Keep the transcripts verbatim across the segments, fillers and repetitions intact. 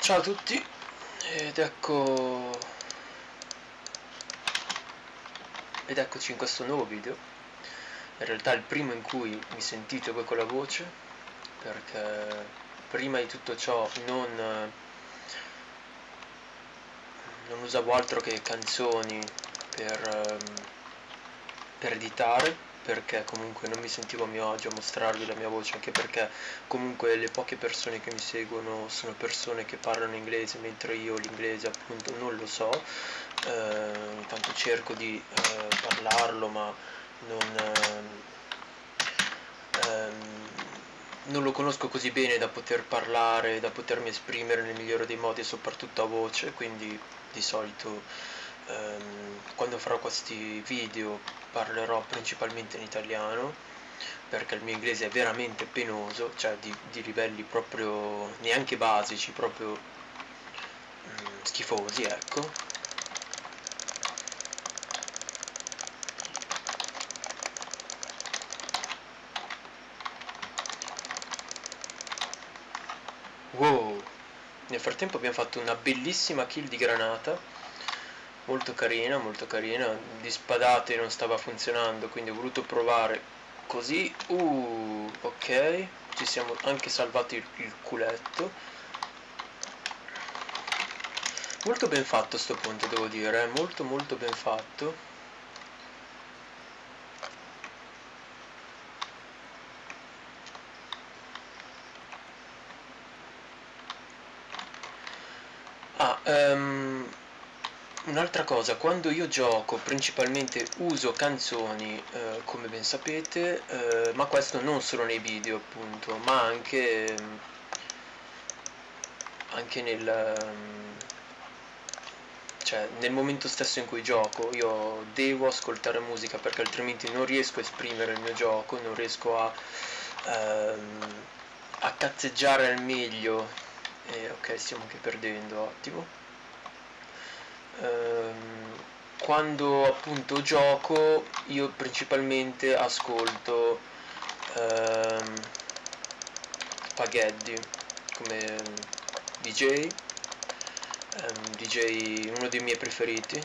Ciao a tutti, ed ecco ed eccoci in questo nuovo video. In realtà è il primo in cui mi sentite voi con la voce, perché prima di tutto ciò non, non usavo altro che canzoni per, per editare, perché comunque non mi sentivo a mio agio a mostrarvi la mia voce, anche perché comunque le poche persone che mi seguono sono persone che parlano inglese, mentre io l'inglese appunto non lo so. Eh, intanto cerco di eh, parlarlo, ma non, eh, ehm, non lo conosco così bene da poter parlare, da potermi esprimere nel migliore dei modi, e soprattutto a voce, quindi di solito ehm, quando farò questi video parlerò principalmente in italiano, perché il mio inglese è veramente penoso, cioè di, di livelli proprio neanche basici, proprio mm, schifosi, ecco. Wow! Nel frattempo abbiamo fatto una bellissima kill di granata, molto carina, molto carina. Di spadate non stava funzionando, quindi ho voluto provare così. Uh, ok, ci siamo anche salvati il, il culetto. Molto ben fatto sto ponte, devo dire, eh? molto molto ben fatto. Ah, um, un'altra cosa, quando io gioco principalmente uso canzoni, eh, come ben sapete, eh, ma questo non solo nei video appunto, ma anche, anche nel, cioè, nel momento stesso in cui gioco. Io devo ascoltare musica, perché altrimenti non riesco a esprimere il mio gioco, non riesco a, ehm, a cazzeggiare al meglio. E ok, stiamo anche perdendo, ottimo. Ehm, quando appunto gioco io principalmente ascolto ehm, Spaghetti come D J, ehm, D J uno dei miei preferiti,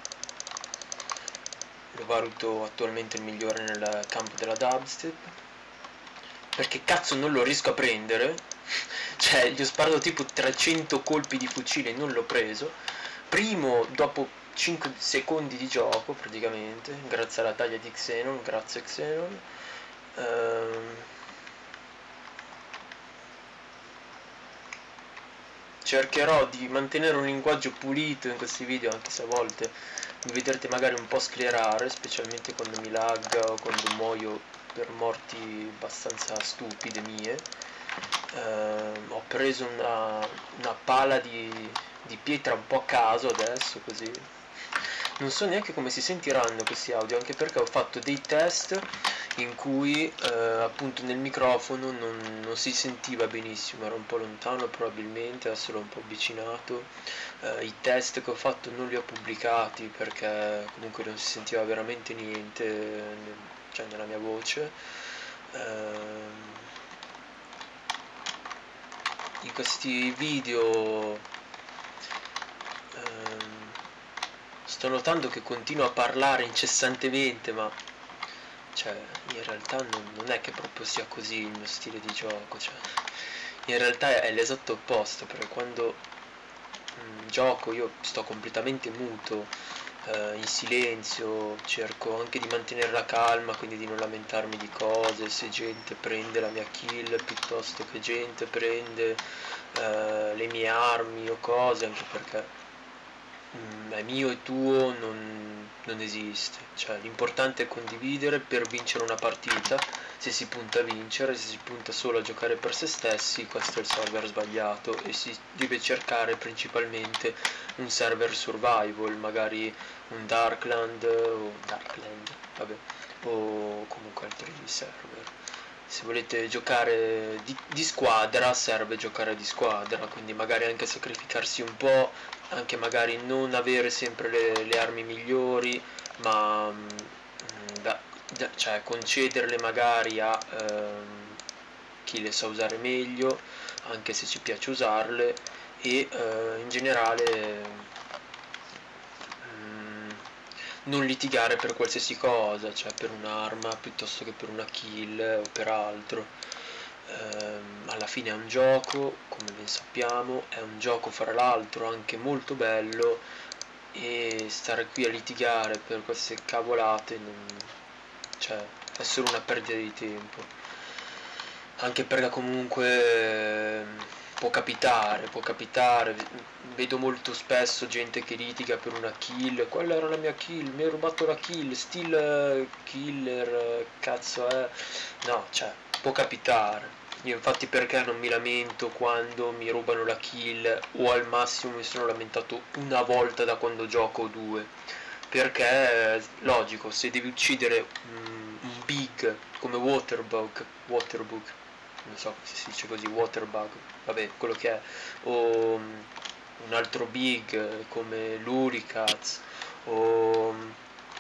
lo valuto attualmente il migliore nel campo della dubstep, perché cazzo non lo riesco a prendere. Cioè, gli ho sparato tipo trecento colpi di fucile e non l'ho preso. Primo dopo cinque secondi di gioco praticamente, grazie alla taglia di Xenon, grazie Xenon. Ehm, cercherò di mantenere un linguaggio pulito in questi video, anche se a volte mi vedrete magari un po' sclerare, specialmente quando mi lagga o quando muoio per morti abbastanza stupide mie. Ehm, ho preso una, una pala di, di pietra un po' a caso adesso, così non so neanche come si sentiranno questi audio, anche perché ho fatto dei test in cui eh, appunto nel microfono non, non si sentiva benissimo, era un po' lontano probabilmente, adesso l'ho un po' avvicinato. Eh, i test che ho fatto non li ho pubblicati perché comunque non si sentiva veramente niente, nel, cioè nella mia voce. Eh, in questi video ehm, sto notando che continuo a parlare incessantemente, ma cioè in realtà non, non è che proprio sia così il mio stile di gioco, cioè in realtà è l'esatto opposto, perché quando mh, gioco io sto completamente muto, eh, in silenzio, cerco anche di mantenere la calma, quindi di non lamentarmi di cose, se gente prende la mia kill piuttosto che gente prende eh, le mie armi o cose, anche perché Mm, è mio e tuo non, non esiste, cioè l'importante è condividere per vincere una partita. Se si punta a vincere, se si punta solo a giocare per se stessi, questo è il server sbagliato e si deve cercare principalmente un server survival, magari un Darkland o Darkland, vabbè, o comunque altri server. Se volete giocare di, di squadra, serve giocare di squadra, quindi magari anche sacrificarsi un po', anche magari non avere sempre le, le armi migliori, ma mm, da, da, cioè concederle magari a ehm, chi le sa usare meglio, anche se ci piace usarle, e eh, in generale mm, non litigare per qualsiasi cosa, cioè per un'arma piuttosto che per una kill o per altro. Ehm, alla fine è un gioco, come ben sappiamo, è un gioco fra l'altro anche molto bello, e stare qui a litigare per queste cavolate non, cioè, è solo una perdita di tempo, anche perché comunque eh, può capitare, può capitare, vedo molto spesso gente che litiga per una kill, quella era la mia kill, mi hai rubato la kill, still eh, killer, eh, cazzo è, no, cioè, può capitare. Io infatti perché non mi lamento quando mi rubano la kill, o al massimo mi sono lamentato una volta da quando gioco o due, perché logico, se devi uccidere un, un big come Waterbug, Waterbug, non so se si dice così, Waterbug, vabbè, quello che è, o um, un altro big come Luricats, o um,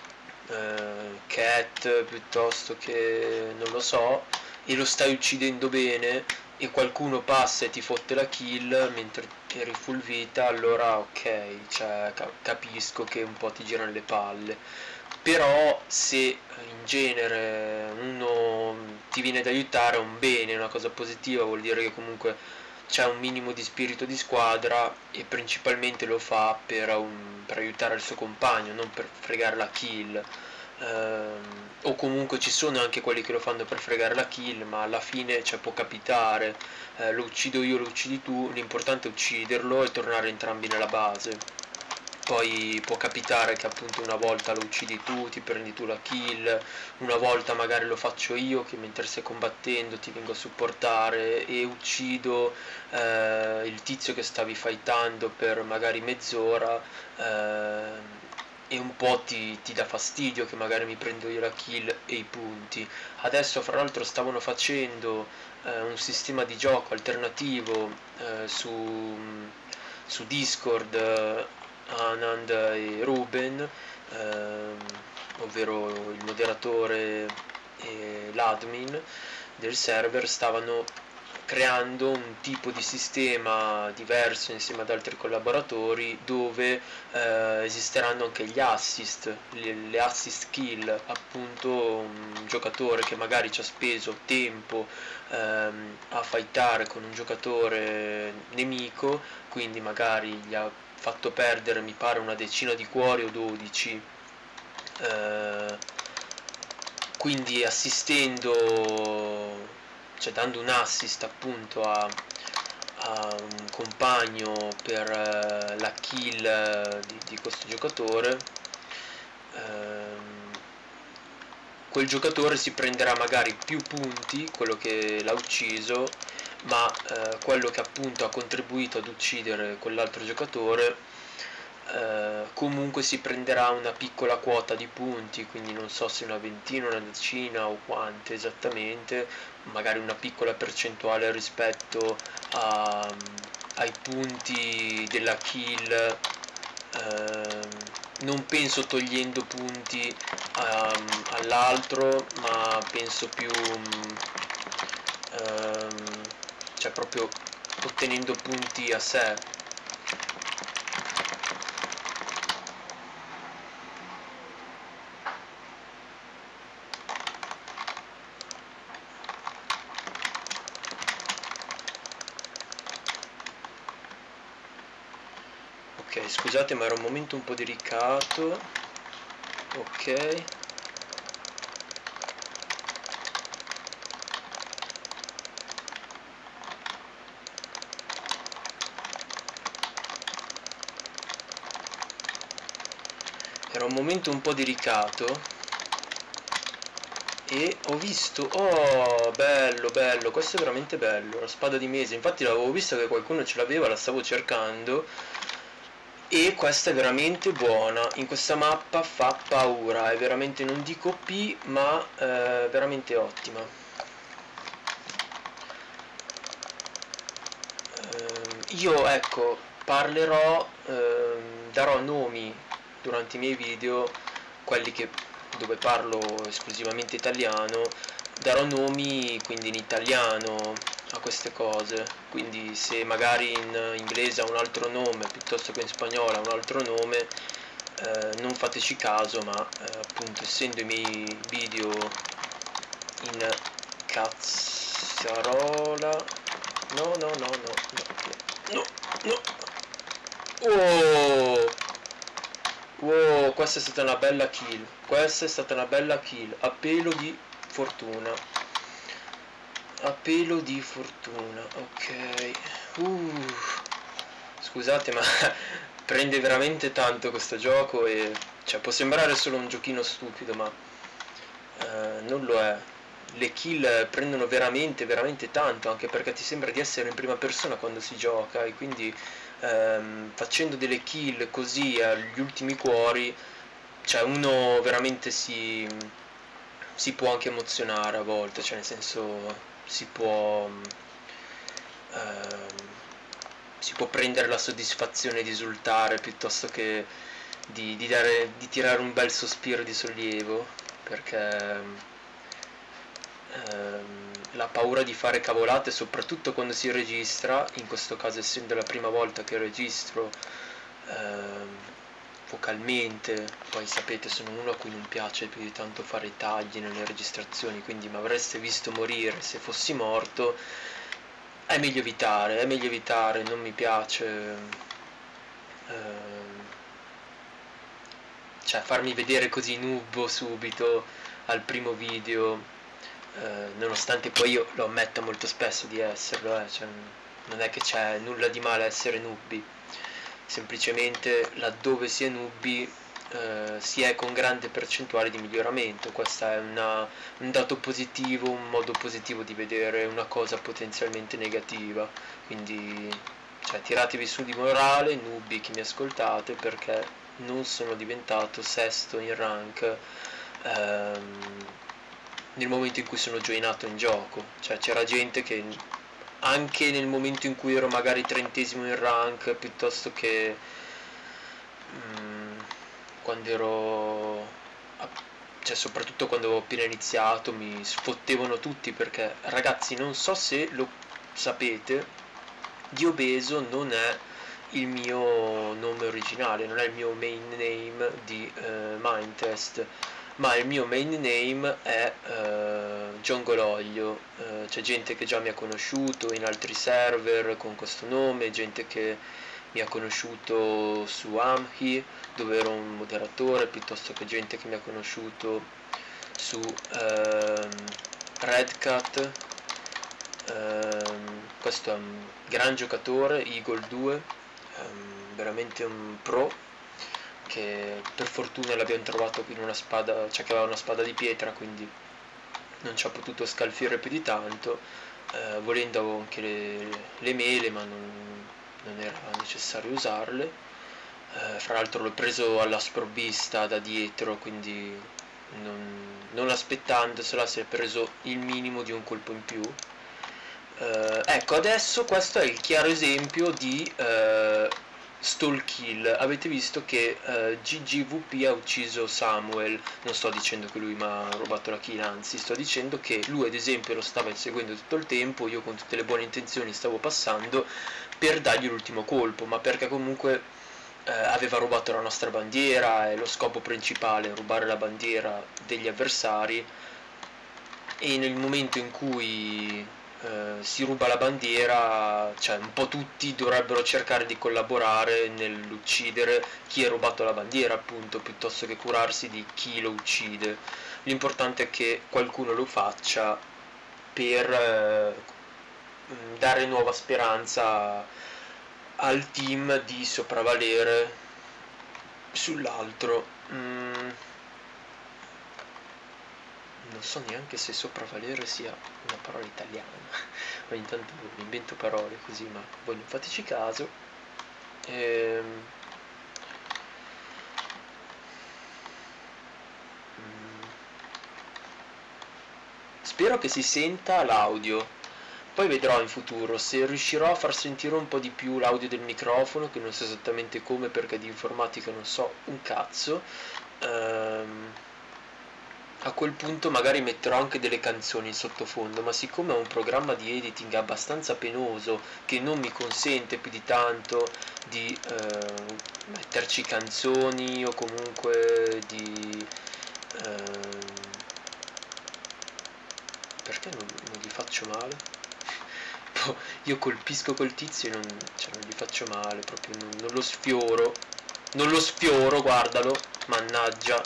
eh, Cat, piuttosto che non lo so, e lo stai uccidendo bene e qualcuno passa e ti fotte la kill mentre eri full vita, allora ok, cioè, capisco che un po' ti girano le palle. Però se in genere uno ti viene ad aiutare è un bene, è una cosa positiva, vuol dire che comunque c'è un minimo di spirito di squadra, e principalmente lo fa per, un, per aiutare il suo compagno, non per fregare la kill. Ehm, o comunque ci sono anche quelli che lo fanno per fregare la kill, ma alla fine, cioè, può capitare, eh, lo uccido io, lo uccidi tu, l'importante è ucciderlo e tornare entrambi nella base. Poi può capitare che appunto una volta lo uccidi tu, ti prendi tu la kill, una volta magari lo faccio io che mentre stai combattendo ti vengo a supportare e uccido eh, il tizio che stavi fightando per magari mezz'ora, eh, e un po' ti, ti dà fastidio che magari mi prendo io la kill e i punti. Adesso fra l'altro stavano facendo eh, un sistema di gioco alternativo eh, su, su Discord, eh, Anand e Ruben, ehm, ovvero il moderatore e l'admin del server, stavano creando un tipo di sistema diverso insieme ad altri collaboratori, dove eh, esisteranno anche gli assist, le, le assist kill, appunto un giocatore che magari ci ha speso tempo ehm, a fightare con un giocatore nemico, quindi magari gli ha fatto perdere mi pare una decina di cuori o dodici, eh, quindi assistendo, cioè dando un assist appunto a, a un compagno per eh, la kill eh, di, di questo giocatore, ehm, quel giocatore si prenderà magari più punti, quello che l'ha ucciso, ma eh, quello che appunto ha contribuito ad uccidere quell'altro giocatore eh, comunque si prenderà una piccola quota di punti, quindi non so se una ventina, una decina o quante esattamente, magari una piccola percentuale rispetto a, ai punti della kill, ehm, non penso togliendo punti um, all'altro, ma penso più um, cioè proprio ottenendo punti a sé. Ok, scusate, ma era un momento un po' delicato. Ok. Era un momento un po' delicato e ho visto, oh bello bello, questo è veramente bello, la spada di Mese, infatti l'avevo visto che qualcuno ce l'aveva, la stavo cercando, e questa è veramente buona, in questa mappa fa paura, è veramente, non dico O P, ma eh, veramente ottima. Eh, io ecco, parlerò, eh, darò nomi durante i miei video, quelli che, dove parlo esclusivamente italiano, darò nomi quindi in italiano a queste cose, quindi se magari in inglese ha un altro nome piuttosto che in spagnolo ha un altro nome, eh, non fateci caso, ma eh, appunto essendo i miei video in cazzarola, no no no no no no no, oh, wow, questa è stata una bella kill, questa è stata una bella kill, a pelo di fortuna, a pelo di fortuna, ok. Uh, scusate ma prende veramente tanto questo gioco e cioè può sembrare solo un giochino stupido, ma eh, non lo è. Le kill prendono veramente veramente tanto, anche perché ti sembra di essere in prima persona quando si gioca, e quindi ehm, facendo delle kill così agli ultimi cuori, cioè uno veramente si, si può anche emozionare a volte, cioè nel senso si può ehm, si può prendere la soddisfazione di esultare piuttosto che di, di, dare, di tirare un bel sospiro di sollievo, perché ehm, la paura di fare cavolate, soprattutto quando si registra, in questo caso essendo la prima volta che registro ehm, vocalmente, poi sapete sono uno a cui non piace più di tanto fare i tagli nelle registrazioni, quindi mi avreste visto morire se fossi morto, è meglio evitare, è meglio evitare, non mi piace ehm, cioè farmi vedere così nubbo subito al primo video, eh, nonostante poi io lo ammetto molto spesso di esserlo, eh, cioè, non è che c'è nulla di male a essere nubbi, semplicemente laddove si è nubbi eh, si è con grande percentuale di miglioramento. Questo è una, un dato positivo, un modo positivo di vedere una cosa potenzialmente negativa, quindi cioè, tiratevi su di morale, nubbi che mi ascoltate, perché non sono diventato sesto in rank ehm, nel momento in cui sono joinato in gioco, cioè c'era gente che anche nel momento in cui ero magari trentesimo in rank, piuttosto che mm, quando ero cioè soprattutto quando avevo appena iniziato mi sfottevano tutti, perché ragazzi non so se lo sapete, Diobeso non è il mio nome originale, non è il mio main name di eh, Mindtest, ma il mio main name è eh, Giongologlio. Eh, c'è gente che già mi ha conosciuto in altri server con questo nome, gente che mi ha conosciuto su Amhi dove ero un moderatore, piuttosto che gente che mi ha conosciuto su ehm, Redcat. Ehm, questo è un gran giocatore, Eagle due, ehm, veramente un pro, che per fortuna l'abbiamo trovato in una spada, cioè che aveva una spada di pietra, quindi non ci ha potuto scalfire più di tanto, eh, volendo avevo anche le, le mele, ma non, non era necessario usarle, eh, fra l'altro l'ho preso alla sprovvista da dietro, quindi non, non aspettandosela si è preso il minimo di un colpo in più. Uh, ecco, adesso questo è il chiaro esempio di uh, stall kill. Avete visto che uh, G G V P ha ucciso Samuel. Non sto dicendo che lui mi ha rubato la kill, anzi sto dicendo che lui ad esempio lo stava inseguendo tutto il tempo, io con tutte le buone intenzioni stavo passando per dargli l'ultimo colpo, ma perché comunque uh, aveva rubato la nostra bandiera, e lo scopo principale è rubare la bandiera degli avversari, e nel momento in cui Uh, si ruba la bandiera, cioè un po' tutti dovrebbero cercare di collaborare nell'uccidere chi ha rubato la bandiera, appunto, piuttosto che curarsi di chi lo uccide. L'importante è che qualcuno lo faccia per uh, dare nuova speranza al team di sopravvalere sull'altro. Mm. Non so neanche se sopravvalere sia una parola italiana, ogni tanto mi invento parole così, ma voi non fateci caso. Ehm... Spero che si senta l'audio, poi vedrò in futuro se riuscirò a far sentire un po' di più l'audio del microfono, che non so esattamente come perché di informatica non so un cazzo. Ehm... a quel punto magari metterò anche delle canzoni in sottofondo, ma siccome è un programma di editing abbastanza penoso che non mi consente più di tanto di eh, metterci canzoni o comunque di eh, perché non, non gli faccio male? Io colpisco col tizio e non, cioè, non gli faccio male, proprio non, non lo sfioro, non lo sfioro, guardalo, mannaggia.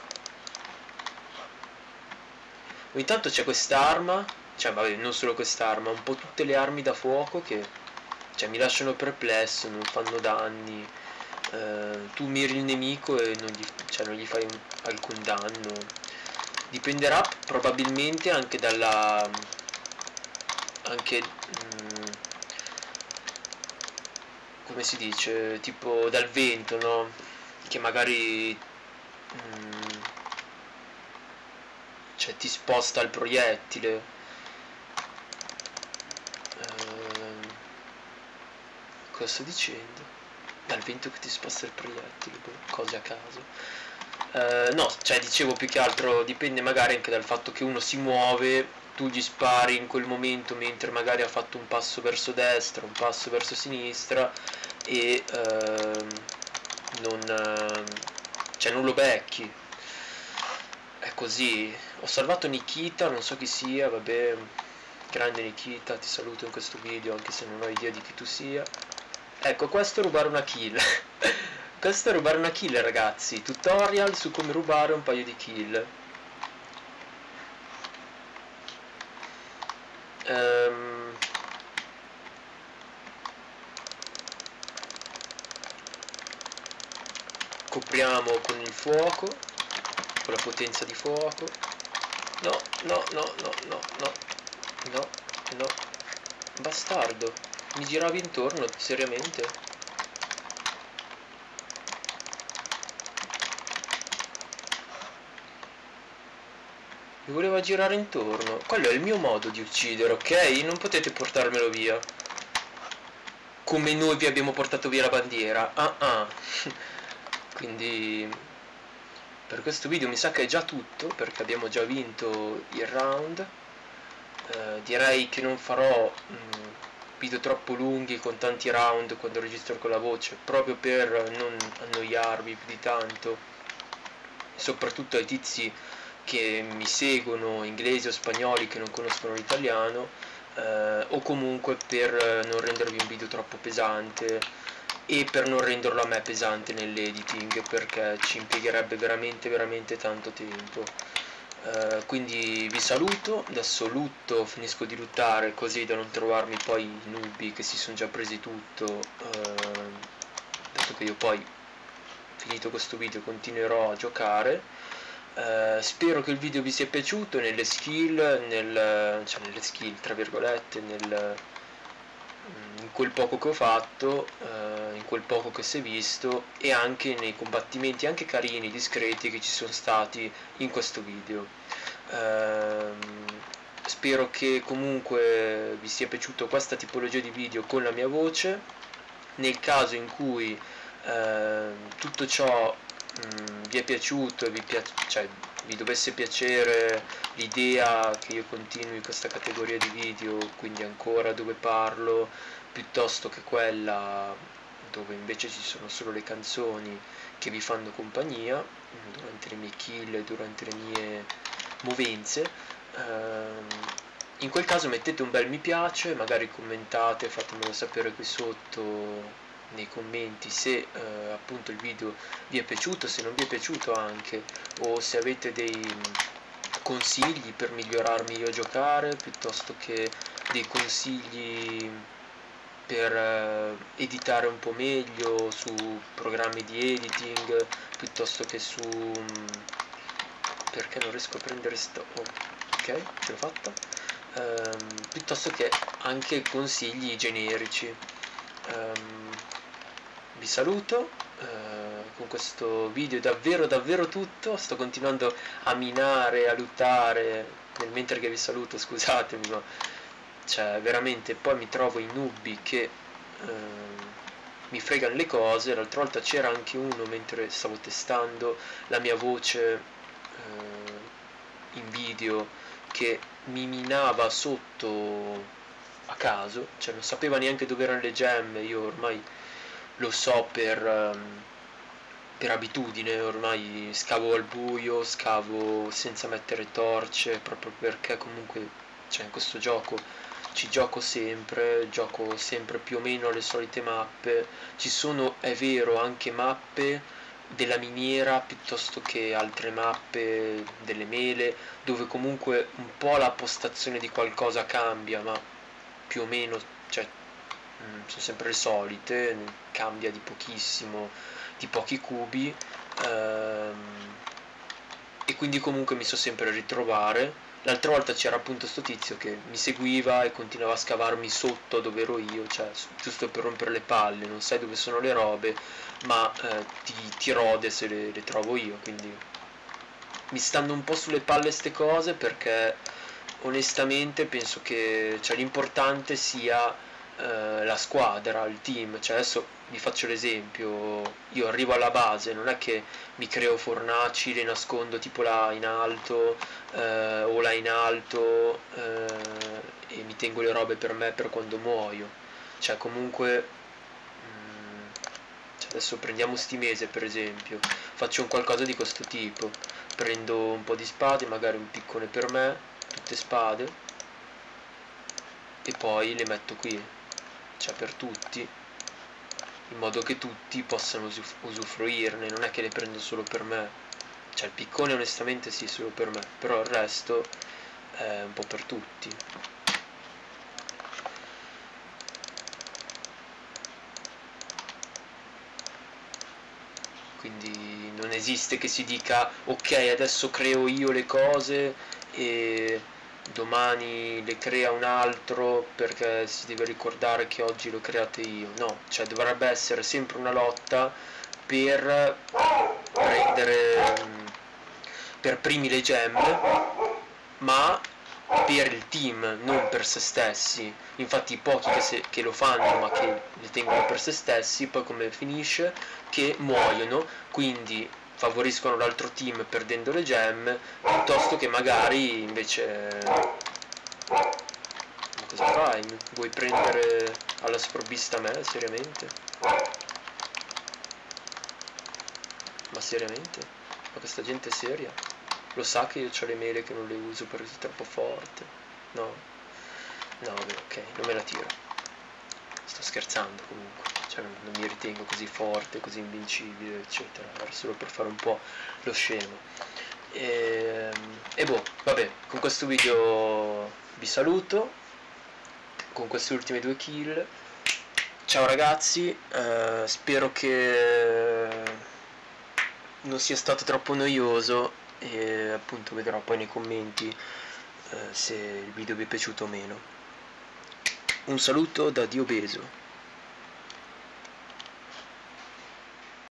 Ogni tanto c'è quest'arma, cioè vabbè, non solo quest'arma, un po' tutte le armi da fuoco che cioè, mi lasciano perplesso, non fanno danni. Eh, tu miri il nemico e non gli, cioè, non gli fai un, alcun danno. Dipenderà probabilmente anche dalla... anche... Mm, come si dice? Tipo dal vento, no? Che magari... Mm, cioè ti sposta il proiettile. Ehm, cosa sto dicendo? Dal vento che ti sposta il proiettile, cose a caso. Eh, no, cioè dicevo più che altro dipende magari anche dal fatto che uno si muove, tu gli spari in quel momento mentre magari ha fatto un passo verso destra, un passo verso sinistra e ehm, non, ehm, cioè non lo becchi. È così. Ho salvato Nikita, non so chi sia, vabbè, grande Nikita, ti saluto in questo video anche se non ho idea di chi tu sia. Ecco, questo è rubare una kill. Questo è rubare una kill, ragazzi. Tutorial su come rubare un paio di kill. Ehm... Copriamo con il fuoco, con la potenza di fuoco. No, no, no, no, no, no, no, no. Bastardo. Mi giravi intorno, seriamente? Mi voleva girare intorno. Quello è il mio modo di uccidere, ok? Non potete portarmelo via. Come noi vi abbiamo portato via la bandiera. Ah ah. Quindi per questo video mi sa che è già tutto, perché abbiamo già vinto il round. Eh, direi che non farò mh, video troppo lunghi con tanti round quando registro con la voce, proprio per non annoiarvi più di tanto, soprattutto ai tizi che mi seguono, inglesi o spagnoli che non conoscono l'italiano, eh, o comunque per non rendervi un video troppo pesante e per non renderlo a me pesante nell'editing, perché ci impiegherebbe veramente veramente tanto tempo. Uh, quindi vi saluto, adesso lutto, finisco di luttare così da non trovarmi poi i nubi che si sono già presi tutto, uh, dato che io poi finito questo video continuerò a giocare. Uh, spero che il video vi sia piaciuto nelle skill, nel, cioè nelle skill tra virgolette, nel, in quel poco che ho fatto, uh, in quel poco che si è visto e anche nei combattimenti anche carini, discreti che ci sono stati in questo video. Uh, spero che comunque vi sia piaciuto questa tipologia di video con la mia voce. Nel caso in cui uh, tutto ciò um, vi è piaciuto e vi, piace, cioè, vi dovesse piacere l'idea che io continui questa categoria di video, quindi ancora dove parlo, piuttosto che quella dove invece ci sono solo le canzoni che vi fanno compagnia durante le mie kill e durante le mie movenze, ehm, in quel caso mettete un bel mi piace, magari commentate, fatemelo sapere qui sotto nei commenti se eh, appunto il video vi è piaciuto, se non vi è piaciuto anche, o se avete dei consigli per migliorarmi io a giocare, piuttosto che dei consigli per eh, editare un po' meglio su programmi di editing, piuttosto che su perché non riesco a prendere sto oh, ok, ce l'ho fatta, ehm, piuttosto che anche consigli generici. ehm, vi saluto, eh, con questo video è davvero davvero tutto. Sto continuando a minare, a lottare nel mentre che vi saluto, scusatemi, ma cioè veramente poi mi trovo in nubi che eh, mi fregano le cose. L'altra volta c'era anche uno mentre stavo testando la mia voce eh, in video che mi minava sotto a caso, cioè non sapeva neanche dove erano le gemme. Io ormai lo so per, um, per abitudine, ormai scavo al buio, scavo senza mettere torce, proprio perché comunque, cioè, in questo gioco ci gioco sempre, gioco sempre più o meno alle solite mappe. Ci sono, è vero, anche mappe della miniera piuttosto che altre mappe delle mele, dove comunque un po' la postazione di qualcosa cambia, ma più o meno, cioè, mh, sono sempre le solite, cambia di pochissimo, di pochi cubi, ehm, e quindi comunque mi so sempre ritrovare. L'altra volta c'era appunto sto tizio che mi seguiva e continuava a scavarmi sotto dove ero io, cioè giusto per rompere le palle, non sai dove sono le robe, ma eh, ti, ti rode se le, le trovo io, quindi mi stanno un po' sulle palle ste cose, perché onestamente penso che, cioè, l'importante sia eh, la squadra, il team. Cioè, adesso vi faccio l'esempio: io arrivo alla base, non è che mi creo fornaci, le nascondo tipo là in alto eh, o là in alto eh, e mi tengo le robe per me per quando muoio. Cioè, comunque, mm, cioè, adesso prendiamo sti mese per esempio, faccio un qualcosa di questo tipo, prendo un po' di spade, magari un piccone per me, tutte spade, e poi le metto qui, cioè per tutti, in modo che tutti possano usuf usufruirne. Non è che le prendo solo per me, cioè il piccone onestamente sì, solo per me, però il resto è un po' per tutti. Quindi non esiste che si dica ok, adesso creo io le cose e domani le crea un altro perché si deve ricordare che oggi le ho create io. No, cioè dovrebbe essere sempre una lotta per prendere per primi le gemme, ma per il team, non per se stessi. Infatti i pochi che, se, che lo fanno ma che le tengono per se stessi, poi come finisce? Che muoiono, quindi favoriscono l'altro team perdendo le gemme, piuttosto che magari invece... Ma cosa fai? Vuoi prendere alla sprovvista me? Seriamente? Ma seriamente? Ma questa gente è seria? Lo sa che io ho le mele che non le uso perché sono troppo forte? No? No, vabbè, ok, non me la tiro. Sto scherzando comunque, cioè non, non mi ritengo così forte, così invincibile, eccetera. Era solo per fare un po' lo scemo. E, e boh, vabbè, con questo video vi saluto, con queste ultime due kill. Ciao ragazzi, eh, spero che non sia stato troppo noioso, e appunto vedrò poi nei commenti eh, se il video vi è piaciuto o meno. Un saluto da Dio Beso.